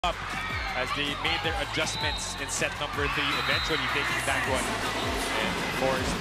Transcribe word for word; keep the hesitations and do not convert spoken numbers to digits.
up as they made their adjustments in set number three, eventually taking that one and forced